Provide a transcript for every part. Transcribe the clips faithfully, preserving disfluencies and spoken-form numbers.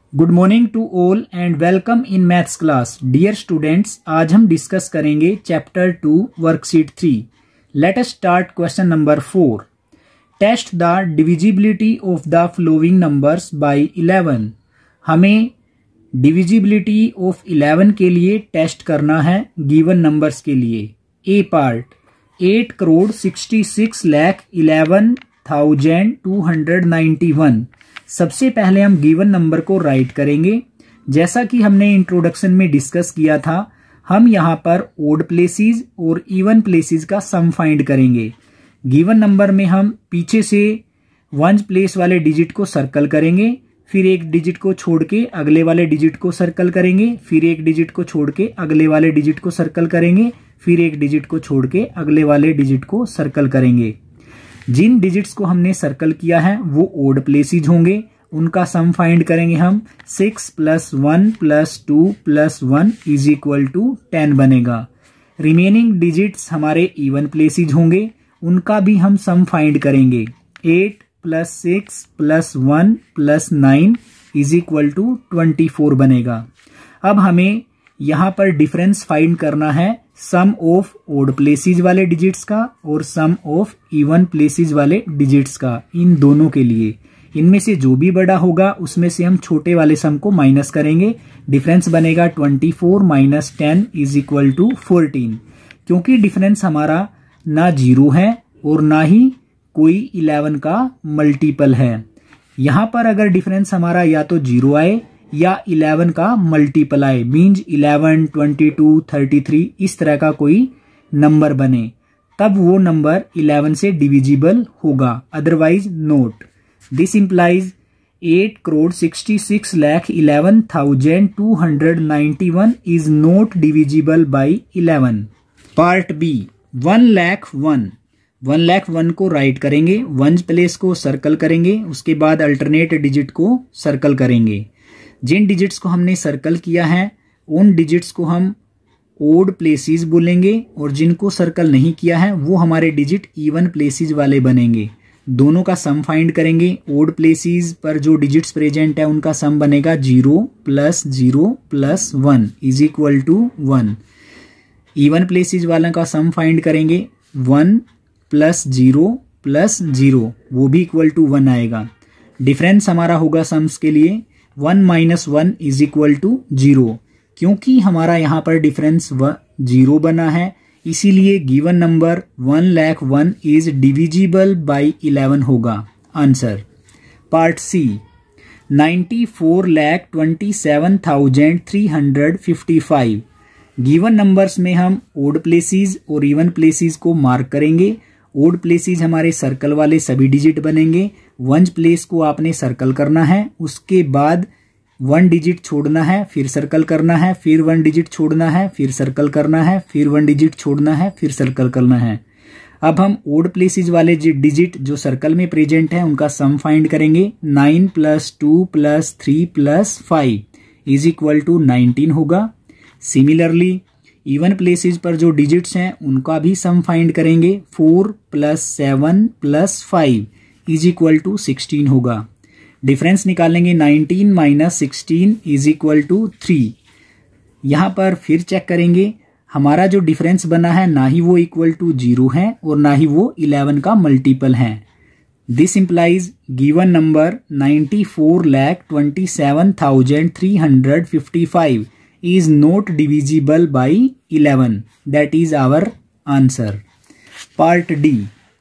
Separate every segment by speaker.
Speaker 1: Good morning to all and welcome in maths class. Dear students, आज हम discuss करेंगे chapter two worksheet three. Let us start question number four. Test the divisibility of the following numbers by eleven. हमें divisibility of eleven के लिए test करना है given numbers के लिए। A part, eight crore sixty six lakh eleven thousand two hundred ninety one. सबसे पहले हम गिवन नंबर को राइट करेंगे। जैसा कि हमने इंट्रोडक्शन में डिस्कस किया था, हम यहाँ पर ओड प्लेसेस और इवन प्लेसेस का सम फाइंड करेंगे। गिवन नंबर में हम पीछे से वन प्लेस वाले डिजिट को सर्कल करेंगे, फिर एक डिजिट को छोड़ के अगले वाले डिजिट को सर्कल करेंगे, फिर एक डिजिट को छोड़ के अगले वाले डिजिट को सर्कल करेंगे, फिर एक डिजिट को छोड़ के अगले वाले डिजिट को सर्कल करेंगे। जिन डिजिट्स को हमने सर्कल किया है वो ओड प्लेसेस होंगे, उनका सम फाइंड करेंगे हम। Six plus one plus two plus one is equal to ten बनेगा। रिमेनिंग डिजिट्स हमारे इवन प्लेसेस होंगे, उनका भी हम सम फाइंड करेंगे। Eight plus six plus one plus nine is equal to twenty four बनेगा। अब हमें यहाँ पर डिफरेंस फाइंड करना है सम ऑफ ओड प्लेसेस वाले डिजिट्स का और सम ऑफ इवन प्लेसेस वाले डिजिट्स का। इन दोनों के लिए इनमें से जो भी बड़ा होगा उसमें से हम छोटे वाले सम को माइनस करेंगे। डिफरेंस बनेगा twenty four minus ten is equal to fourteen. क्योंकि डिफरेंस हमारा ना जीरो है और ना ही कोई इलेवन का मल्टीपल है। यहां पर अगर डिफरेंस हमारा या तो जीरो आए या इलेवन का मल्टीपल आए, means eleven, twenty two, thirty three, इस तरह का कोई नंबर बने, तब वो नंबर इलेवन से डिविजिबल होगा, otherwise not. This implies eight crore sixty six lakh eleven thousand two hundred ninety one is not divisible by eleven. Part B, one lakh one. One lakh one को राइट करेंगे, वन प्लेस को circle करेंगे, उसके बाद alternate digit को circle करेंगे। जिन digits को हमने सर्कल किया है उन डिजिट्स को हम ओड प्लेसेस बोलेंगे और जिनको सर्कल नहीं किया है वो हमारे डिजिट इवन प्लेसेस वाले बनेंगे। दोनों का सम फाइंड करेंगे। ओड प्लेसेस पर जो डिजिट्स प्रेजेंट है उनका सम बनेगा zero plus zero plus one is equal to one. Even places वाला का सम फाइंड करेंगे, one plus zero plus zero, वो भी इक्वल टू वन आएगा। डिफरेंस हमारा होगा सम्स के लिए one minus one is equal to zero. क्योंकि हमारा यहाँ पर डिफरेंस जीरो बना है, इसीलिए given number one lakh one is divisible by eleven होगा answer. Part C, ninety four lakh twenty seven thousand three hundred fifty five. Given numbers में हम ओड प्लेसेस और इवन प्लेसेस को मार्क करेंगे। ओड प्लेसेस हमारे सर्कल वाले सभी डिजिट बनेंगे। वन प्लेस को आपने सर्कल करना है, उसके बाद वन डिजिट छोड़ना है, फिर सर्कल करना है, फिर वन डिजिट छोड़ना है, फिर सर्कल करना है, फिर वन डिजिट छोड़ना है, फिर सर्कल करना है। अब हम ओड प्लेसेस वाले डिजिट जो सर्कल में प्रेजेंट है उनका सम फाइंड करेंगे। Nine plus two plus three plus five is equal to nineteen होगा। सिमिलरली इवन प्लेसेस पर जो डिजिट्स हैं उनका भी सम फाइंड करेंगे। Four plus seven plus five is equal to sixteen होगा। डिफरेंस निकालेंगे, nineteen minus sixteen is equal to three. यहाँ पर फिर चेक करेंगे, हमारा जो डिफरेंस बना है ना ही वो इक्वल टू जीरो है और ना ही वो इलेवन का मल्टीपल है। This implies given number ninety four lakh twenty seven thousand three hundred fifty five is not divisible by eleven. That is our answer. Part D,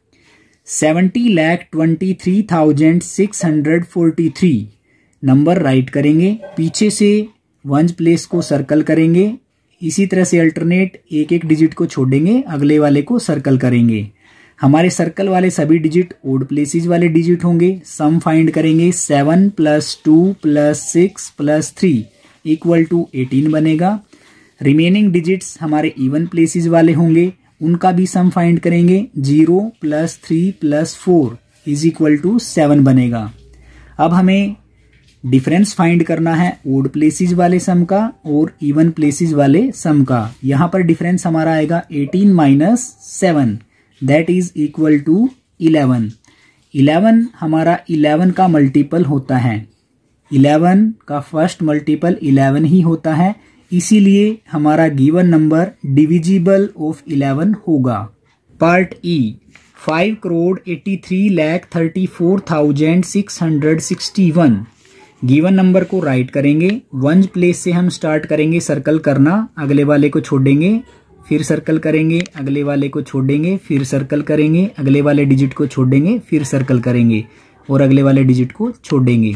Speaker 1: seventy lakh twenty-three thousand six hundred forty-three. Number write करेंगे, पीछे से one place को circle करेंगे, इसी तरह से alternate एक एक डिजिट को छोड़ेंगे, अगले वाले को सर्कल करेंगे। हमारे सर्कल वाले सभी डिजिट ओड प्लेसेस वाले डिजिट होंगे। सम फाइंड करेंगे, seven plus two plus six plus three equal to eighteen बनेगा। रिमेनिंग डिजिट्स हमारे इवन प्लेसेस वाले होंगे, उनका भी सम फाइंड करेंगे। Zero plus three plus four is equal to seven बनेगा। अब हमें डिफरेंस फाइंड करना है ओड प्लेसेस वाले सम का और इवन प्लेसेस वाले सम का। यहाँ पर डिफरेंस हमारा आएगा eighteen minus seven, that is equal to eleven. Eleven हमारा इलेवन का मल्टीपल होता है। इलेवन का फर्स्ट मल्टीपल इलेवन ही होता है, इसीलिए हमारा given number divisible of eleven होगा। Part E, five crore eighty three lakh thirty four thousand six hundred sixty one. Given number को राइट करेंगे, वंस प्लेस से हम स्टार्ट करेंगे सर्कल करना, अगले वाले को छोड़ेंगे, फिर सर्कल करेंगे, अगले वाले को छोड़ेंगे, फिर सर्कल करेंगे, अगले वाले डिजिट को छोड़ेंगे, फिर सर्कल करेंगे और अगले वाले डिजिट को छोड़ेंगे।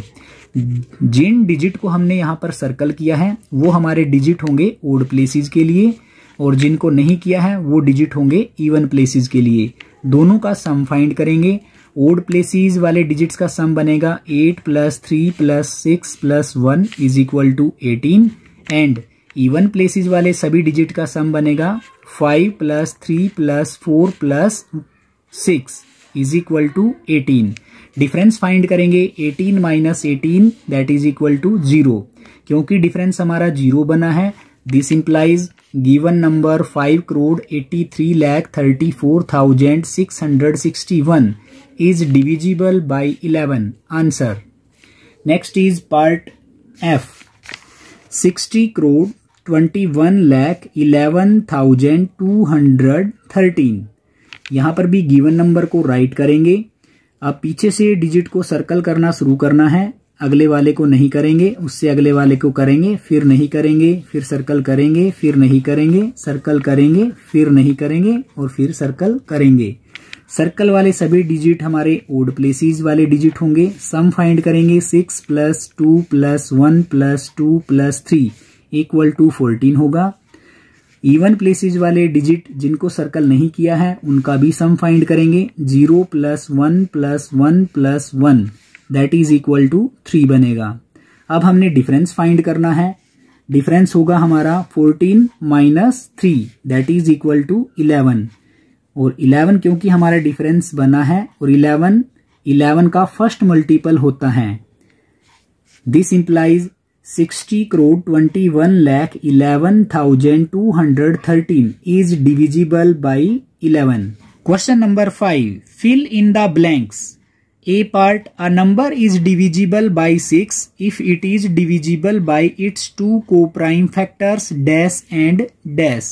Speaker 1: जिन डिजिट को हमने यहाँ पर सर्कल किया है वो हमारे डिजिट होंगे ओड प्लेसेस के लिए, और जिनको नहीं किया है वो डिजिट होंगे इवन प्लेसेस के लिए। दोनों का सम फाइंड करेंगे। ओड प्लेसेस वाले डिजिट्स का सम बनेगा eight plus three plus six plus one is equal to eighteen, and even places वाले सभी डिजिट का सम बनेगा five plus three plus four plus six is equal to eighteen. Difference find करेंगे, eighteen minus eighteen that is equal to zero. क्योंकि difference हमारा zero बना है, this implies given number five crore eighty three lakh thirty four thousand six hundred sixty one is divisible by eleven. Answer. Next is part F. sixty crore twenty-one lakh eleven thousand two hundred thirteen. यहाँ पर भी given number को write करेंगे। अब पीछे से digit को circle करना शुरू करना है, अगले वाले को नहीं करेंगे, उससे अगले वाले को करेंगे, फिर नहीं करेंगे, फिर सर्कल करेंगे, फिर नहीं करेंगे, सर्कल करेंगे, फिर नहीं करेंगे और फिर सर्कल करेंगे। सर्कल वाले सभी डिजिट हमारे ओड प्लेसेस वाले डिजिट होंगे। सम फाइंड करेंगे, six plus two plus one plus two plus three equal to fourteen होगा। इवन प्लेसेस वाले डिजिट जिनको सर्कल नहीं किया है उनका भी सम फाइंड करेंगे, zero plus one plus one plus one that is equal to three बनेगा। अब हमने डिफरेंस फाइंड करना है। डिफरेंस होगा हमारा fourteen minus three that is equal to eleven, और इलेवन क्योंकि हमारा डिफरेंस बना है और इलेवन इलेवन का फर्स्ट मल्टीपल होता है। This implies sixty crore twenty one lakh eleven thousand two hundred thirteen is divisible by eleven. Question number five, fill in the blanks. A part, a number is divisible by six if it is divisible by its two co-prime factors dash and dash.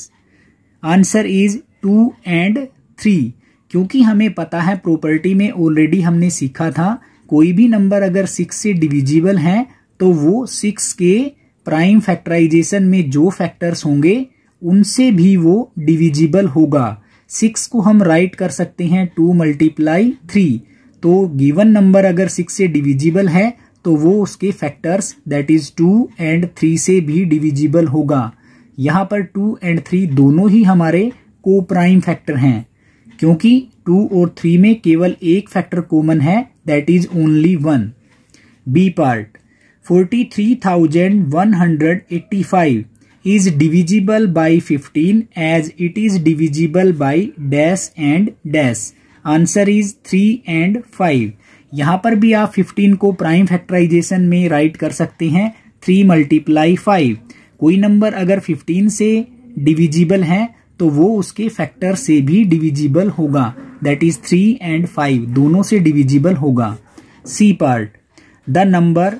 Speaker 1: Answer is two and three. क्योंकि हमें पता है property में already हमने सीखा था, कोई भी नंबर अगर सिक्स से डिविजिबल है तो वो सिक्स के प्राइम फैक्टराइजेशन में जो फैक्टर्स होंगे उनसे भी वो डिविजिबल होगा। सिक्स को हम राइट कर सकते हैं टू मल्टीप्लाई थ्री, तो गिवन नंबर अगर सिक्स से डिविजिबल है तो वो उसके factors that is two and three से भी डिविजिबल होगा। यहाँ पर टू एंड थ्री दोनों ही हमारे को प्राइम फैक्टर हैं, क्योंकि टू और थ्री में केवल एक फैक्टर कॉमन है that is only one. B part, forty three thousand one hundred eighty five is divisible by fifteen as it is divisible by dash and dash. Answer is three and five. यहाँ पर भी आप fifteen को prime factorisation में write कर सकते हैं, three multiply five. कोई नंबर अगर फिफ्टीन से डिविजिबल है तो वो उसके फैक्टर से भी डिविजिबल होगा, that is three and five दोनों से डिविजिबल होगा। C part, the number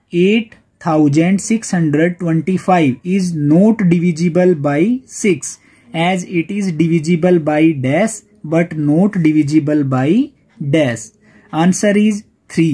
Speaker 1: eight thousand six hundred twenty five is not divisible by six as it is divisible by dash but not divisible by dash. Answer is three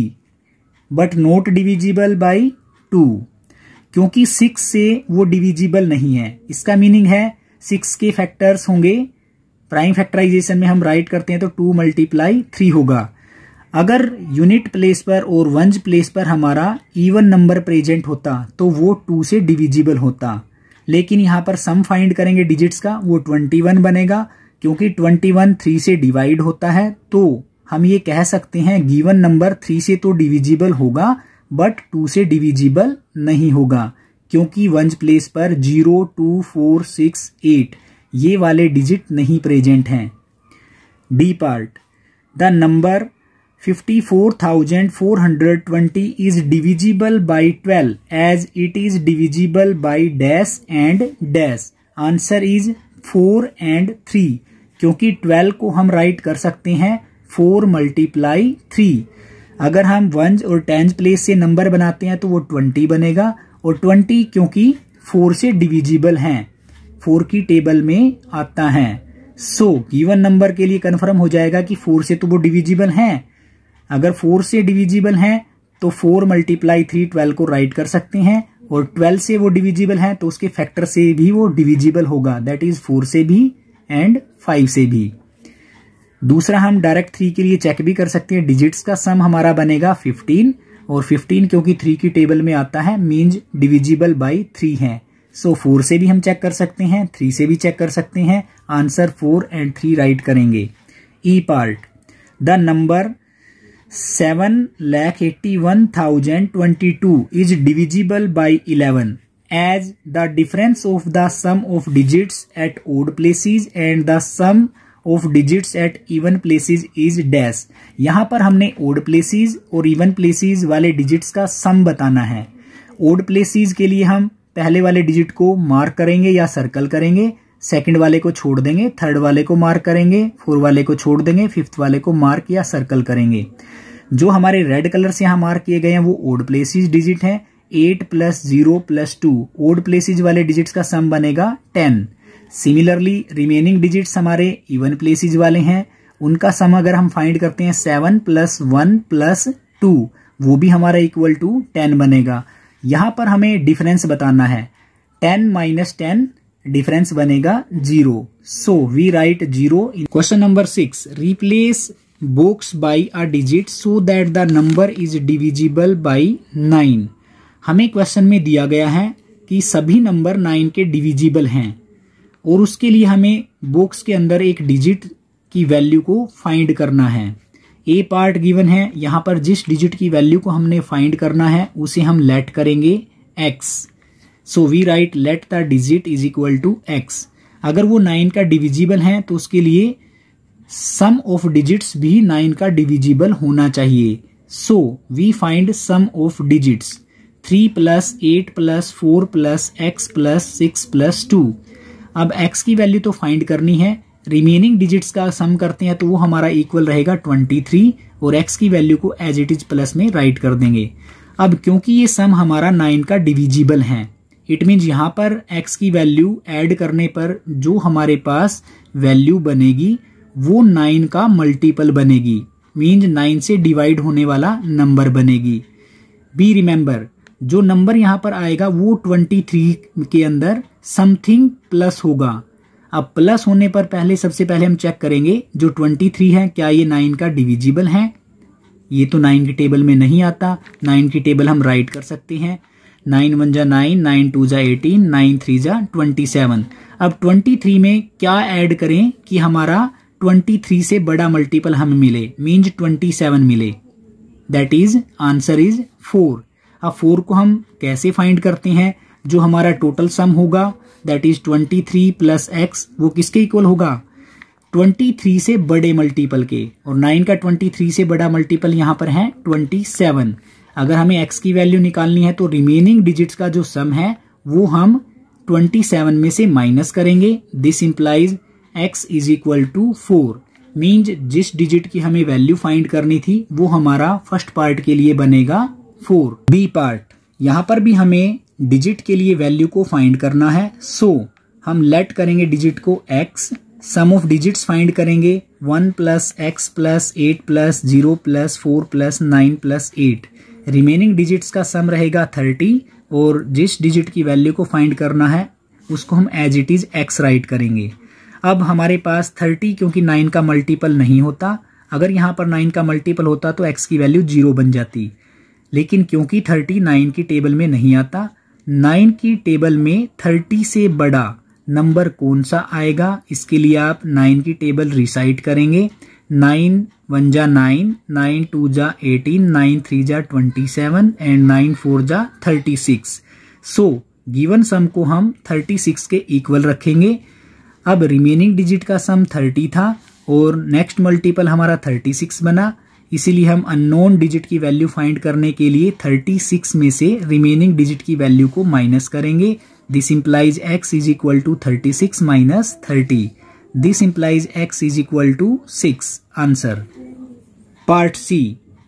Speaker 1: but not divisible by two, क्योंकि six से वो divisible नहीं है। इसका meaning है six के factors होंगे, prime factorisation में हम राइट करते हैं तो टू मल्टीप्लाई थ्री होगा। अगर यूनिट प्लेस पर और वंज प्लेस पर हमारा इवन नंबर प्रेजेंट होता तो वो टू से डिविजिबल होता, लेकिन यहाँ पर सम फाइंड करेंगे डिजिट्स का, वो ट्वेंटी वन बनेगा। क्योंकि ट्वेंटी वन थ्री से डिवाइड होता है तो हम ये कह सकते हैं गिवन नंबर थ्री से तो डिविजिबल होगा बट टू से डिविजिबल नहीं होगा, क्योंकि वंज प्लेस पर zero two four six eight ये वाले डिजिट नहीं प्रेजेंट हैं। D part, the number fifty four thousand four hundred twenty is divisible by twelve as it is divisible by dash and dash. Answer is four and three, क्योंकि twelve को हम write कर सकते हैं four multiply three. अगर हम once और tens place से नंबर बनाते हैं तो वो ट्वेंटी बनेगा, और ट्वेंटी क्योंकि फोर से डिविजिबल हैं, फोर की टेबल में आता है। सो गिवन नंबर के लिए कंफर्म हो जाएगा कि फोर से तो वो डिविजिबल हैं। अगर फोर से डिविजिबल हैं तो फोर मल्टीप्लाई थ्री ट्वेल्व को राइट कर सकते हैं, और ट्वेल्व से वो डिविजिबल हैं तो उसके फैक्टर से भी वो डिविजिबल होगा, दैट इज फोर से भी एंड फाइव से भी। दूसरा हम डायरेक्ट थ्री के लिए चेक भी कर सकते हैं, डिजिट्स का सम हमारा बनेगा फिफ्टीन, और फिफ्टीन क्योंकि थ्री की टेबल में आता है मीन्स डिविजिबल बाई थ्री है। सो फोर से भी हम चेक कर सकते हैं, थ्री से भी चेक कर सकते हैं। Answer four and three write करेंगे। E part, the number seven lakh eighty one thousand twenty two is divisible by eleven as the difference of the sum of digits at odd places and the sum of digits at even places is dash. यहां पर हमने odd places और even places वाले digits का sum बताना है। Odd places के लिए हम पहले वाले डिजिट को मार्क करेंगे या सर्कल करेंगे, सेकंड वाले को छोड़ देंगे, थर्ड वाले को मार्क करेंगे, फोर वाले को छोड़ देंगे, फिफ्थ वाले को मार्क या सर्कल करेंगे। जो हमारे रेड कलर से यहाँ मार्क किए गए हैं वो ओड प्लेसेस डिजिट है। Eight plus zero plus two, odd places वाले डिजिट्स का सम बनेगा टेन। सिमिलरली रिमेनिंग डिजिट्स हमारे इवन प्लेसेस वाले हैं, उनका सम अगर हम फाइंड करते हैं seven plus one plus two, वो भी हमारा इक्वल टू टेन बनेगा। यहां पर हमें डिफरेंस बताना है, टेन माइनस टेन डिफरेंस बनेगा zero. So we write zero. Question number six, replace box by a digit so that the number is divisible by nine. हमें क्वेश्चन में दिया गया है कि सभी नंबर नाइन के डिविजिबल हैं, और उसके लिए हमें बॉक्स के अंदर एक डिजिट की वैल्यू को फाइंड करना है। ए पार्ट गिवन है, यहां पर जिस डिजिट की वैल्यू को हमने फाइंड करना है उसे हम लेट करेंगे x. So we write let the digit is equal to x. अगर वो नाइन का डिविजिबल है तो उसके लिए सम ऑफ डिजिट्स भी नाइन का डिविजिबल होना चाहिए। So we find sum of digits, three plus eight plus four plus x plus six plus two. अब x की वैल्यू तो फाइंड करनी है, रिमेनिंग डिजिट्स का सम करते हैं तो वो हमारा इक्वल रहेगा ट्वेंटी थ्री, और x की वैल्यू को एज इट इज प्लस में राइट कर देंगे। अब क्योंकि ये सम हमारा नाइन का डिविजिबल है, इट मीन्स यहाँ पर x की वैल्यू ऐड करने पर जो हमारे पास वैल्यू बनेगी वो नाइन का मल्टीपल बनेगी, मीन्स नाइन से डिवाइड होने वाला नंबर बनेगी। बी रिमेंबर, जो नंबर यहाँ पर आएगा वो ट्वेंटी थ्री के अंदर समथिंग प्लस होगा। अब प्लस होने पर पहले सबसे पहले हम चेक करेंगे जो ट्वेंटी थ्री है क्या ये नाइन का डिविजिबल है। ये तो नाइन की टेबल में नहीं आता, नाइन की टेबल हम राइट कर सकते हैं। नाइन वन जा नाइन, नाइन टू जा एटीन, नाइन थ्री जा ट्वेंटी सेवन। अब ट्वेंटी थ्री में क्या ऐड करें कि हमारा ट्वेंटी थ्री से बड़ा मल्टीपल हमें मिले, मीन्स ट्वेंटी सेवन मिले, that is answer is four. अब फोर को हम कैसे फाइंड करते हैं, जो हमारा टोटल सम होगा that is twenty three plus x, वो किसके इक्वल होगा, ट्वेंटी थ्री से बड़े मल्टीपल के, और नाइन का ट्वेंटी थ्री से बड़ा मल्टीपल यहाँ पर है ट्वेंटी सेवन। अगर हमें x की वैल्यू निकालनी है तो रिमेनिंग डिजिट्स का जो सम है वो हम ट्वेंटी सेवन में से माइनस करेंगे। This implies x is equal to four, means जिस डिजिट की हमें वैल्यू फाइंड करनी थी वो हमारा फर्स्ट पार्ट के लिए बनेगा फोर। बी पार्ट, यहां पर भी हमें डिजिट के लिए वैल्यू को फाइंड करना है। सो so, हम लेट करेंगे डिजिट को x, sum of digits find करेंगे one plus x plus eight plus zero plus four plus nine plus eight. Remaining digits का सम रहेगा थर्टी, और जिस डिजिट की वैल्यू को फाइंड करना है उसको हम as it is x write करेंगे। अब हमारे पास थर्टी क्योंकि नाइन का मल्टीपल नहीं होता, अगर यहाँ पर नाइन का मल्टीपल होता तो x की वैल्यू जीरो बन जाती, लेकिन क्योंकि थर्टी नाइन की टेबल में नहीं आता, नाइन की टेबल में थर्टी से बड़ा नंबर कौन सा आएगा, इसके लिए आप नाइन की टेबल रिसाइट करेंगे। नाइन वन जा नाइन, नाइन टू जा एटीन, नाइन थ्री जा twenty seven and nine four जा thirty six. So given sum को हम थर्टी सिक्स के इक्वल रखेंगे। अब रिमेनिंग डिजिट का सम थर्टी था और नेक्स्ट मल्टीपल हमारा थर्टी सिक्स बना, इसीलिए हम अननोन डिजिट की वैल्यू फाइंड करने के लिए थर्टी सिक्स में से रिमेनिंग डिजिट की वैल्यू को माइनस करेंगे। This implies x is equal to thirty six minus thirty. This implies x is equal to six. Answer part C,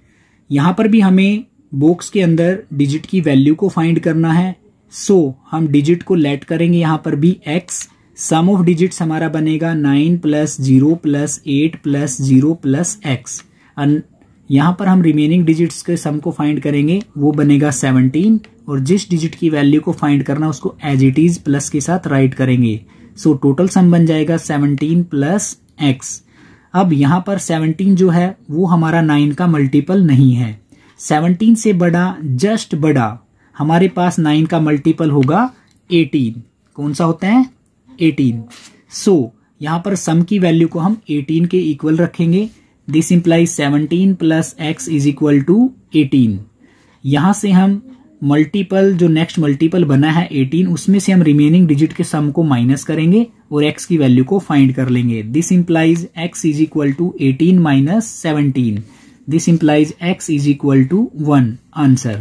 Speaker 1: यहाँ पर भी हमें बॉक्स के अंदर डिजिट की वैल्यू को फाइंड करना है। सो so, हम डिजिट को लेट करेंगे यहाँ पर भी एक्स। सम ऑफ डिजिट्स हमारा बनेगा nine plus zero plus eight plus zero plus x. यहाँ पर हम रिमेनिंग डिजिट्स के सम को फाइंड करेंगे, वो बनेगा सेवनटीन, और जिस डिजिट की वैल्यू को फाइंड करना उसको एज इट इज प्लस के साथ राइट करेंगे। सो टोटल सम बन जाएगा सेवनटीन प्लस एक्स। अब यहाँ पर सेवनटीन जो है वो हमारा नाइन का मल्टीपल नहीं है। सेवनटीन से बड़ा, जस्ट बड़ा, हमारे पास नाइन का मल्टीपल होगा एटीन। कौन सा होता है? एटीन। सो यहाँ पर सम की वैल्यू को हम एटीन के इक्वल रखेंगे। This implies seventeen plus x is equal to eighteen. यहां से हम मल्टीपल, जो नेक्स्ट मल्टीपल बना है एटीन, उसमें से हम रिमेनिंग डिजिट के सम को माइनस करेंगे और एक्स की वैल्यू को फाइंड कर लेंगे। This implies x is equal to eighteen minus seventeen. This implies x is equal to one. Answer.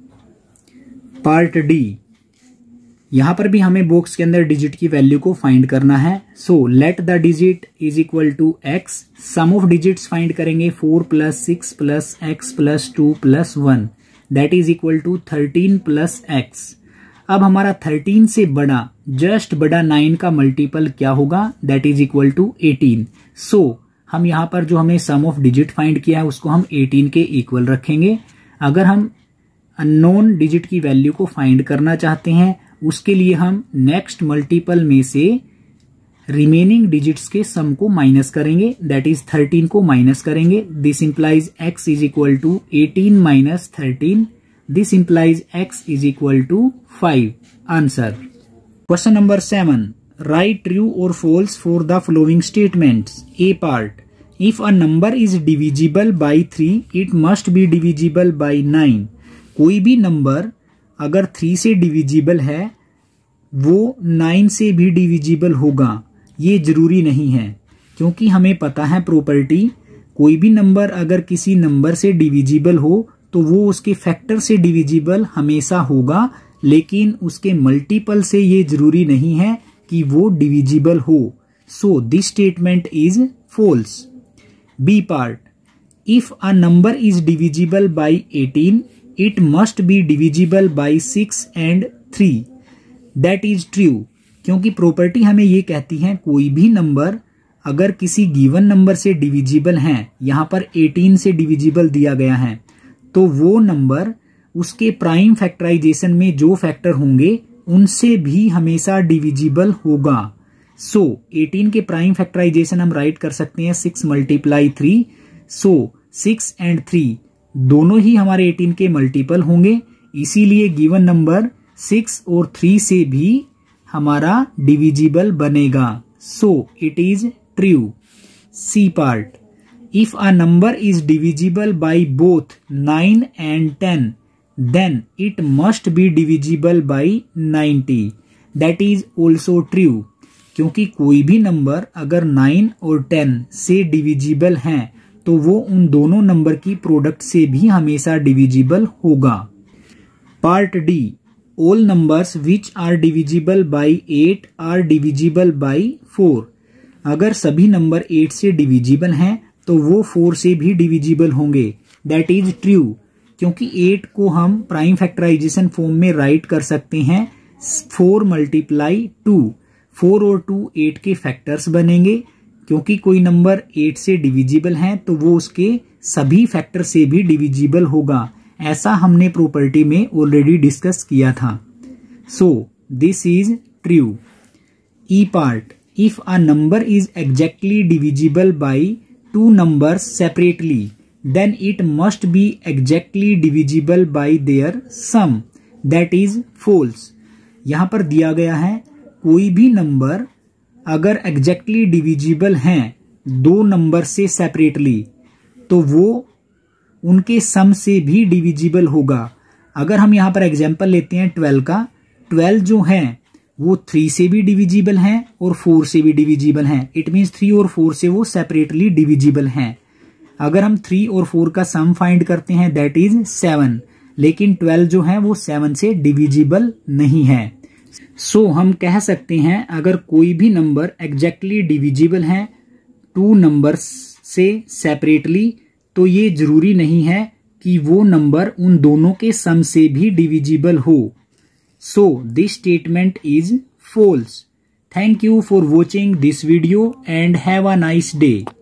Speaker 1: Part D, यहां पर भी हमें बॉक्स के अंदर डिजिट की वैल्यू को फाइंड करना है। So let the digit is equal to x. Sum of digits find करेंगे, four plus six plus x plus two plus one, that is equal to thirteen plus x. अब हमारा thirteen से बड़ा, just बड़ा nine का multiple क्या होगा? That is equal to eighteen. सो हम यहाँ पर जो हमें सम ऑफ डिजिट फाइंड किया है उसको हम एटीन के इक्वल रखेंगे। अगर हम अननोन डिजिट की वैल्यू को फाइंड करना चाहते हैं, उसके लिए हम नेक्स्ट मल्टीपल में से रिमेनिंग डिजिट्स के सम को माइनस करेंगे, दैट इज थर्टीन को माइनस करेंगे। This implies x is equal to eighteen minus thirteen. This implies x is equal to five. Answer. Question number seven, write true और false for the following statements. A part, if a number is divisible by three it must be divisible by nine. कोई भी number अगर three से divisible है वो nine से भी divisible होगा, ये जरूरी नहीं है, क्योंकि हमें पता है प्रॉपर्टी, कोई भी नंबर अगर किसी नंबर से डिविजिबल हो तो वो उसके फैक्टर से डिविजिबल हमेशा होगा, लेकिन उसके मल्टीपल से ये जरूरी नहीं है कि वो डिविजिबल हो। So this statement is false. B part, if a number is divisible by eighteen it must be divisible by six and three. That is true, क्योंकि प्रॉपर्टी हमें ये कहती है कोई भी नंबर अगर किसी गिवन नंबर से डिविजिबल है, यहाँ पर एटीन से डिविजिबल दिया गया है, तो वो नंबर उसके प्राइम फैक्टराइजेशन में जो फैक्टर होंगे उनसे भी हमेशा डिविजिबल होगा। सो एटीन के प्राइम फैक्टराइजेशन हम राइट कर सकते हैं six multiply three. So six and three दोनों ही हमारे एटीन के मल्टीपल होंगे, इसीलिए गिवन नंबर सिक्स और थ्री से भी हमारा डिविजिबल बनेगा। So it is true. C part, if a number is divisible by both nine and ten then it must be divisible by ninety. That is also true, क्योंकि कोई भी number अगर nine और ten से divisible हैं तो वो उन दोनों नंबर की प्रोडक्ट से भी हमेशा डिविजिबल होगा। Part D, all numbers which are divisible by eight are divisible by four. अगर सभी नंबर एट से डिविजिबल हैं तो वो फोर से भी डिविजिबल होंगे। दैट इज ट्रू, क्योंकि एट को हम प्राइम फैक्टराइजेशन फॉर्म में राइट कर सकते हैं फोर मल्टीप्लाई टू। फोर और टू एट के फैक्टर्स बनेंगे, क्योंकि कोई नंबर एट से डिविजिबल है तो वो उसके सभी फैक्टर से भी डिविजिबल होगा। ऐसा हमने प्रॉपर्टी में ऑलरेडी डिस्कस किया था। So this is true. E part, if a number is exactly divisible by two numbers separately then it must be exactly divisible by their sum. That is false. यहां पर दिया गया है कोई भी नंबर अगर एग्जैक्टली डिविजिबल हैं दो नंबर से सेपरेटली तो वो उनके सम से भी डिविजिबल होगा। अगर हम यहाँ पर एग्जांपल लेते हैं ट्वेल्व का, ट्वेल्व जो है वो थ्री से भी डिविजिबल हैं और फोर से भी डिविजिबल हैं। इट मीन्स थ्री और फोर से वो सेपरेटली डिविजिबल हैं। अगर हम थ्री और फोर का सम फाइंड करते हैं दैट इज सेवन, लेकिन ट्वेल्व जो है वो सेवन से डिविजिबल नहीं है। सो so, हम कह सकते हैं अगर कोई भी नंबर एग्जैक्टली डिविजिबल है टू नंबर्स से सेपरेटली तो ये जरूरी नहीं है कि वो नंबर उन दोनों के सम से भी डिविजिबल हो। So this statement is false. Thank you for watching this video and have a nice day.